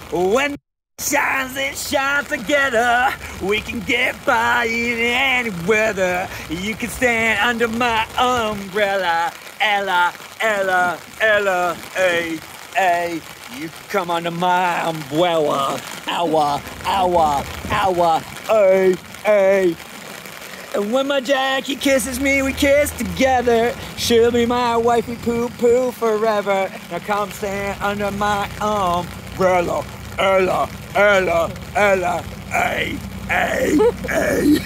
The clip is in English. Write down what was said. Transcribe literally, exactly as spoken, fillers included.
When shines, it shines together. We can get by in any weather. You can stand under my umbrella. Ella, Ella, Ella, hey, hey. You can come under my umbrella. Owa, owa, owa, hey, hey. And when my Jackie kisses me, we kiss together. She'll be my wifey poo-poo forever. Now come stand under my umbrella. Ella, Ella, Ella, hey, hey, hey.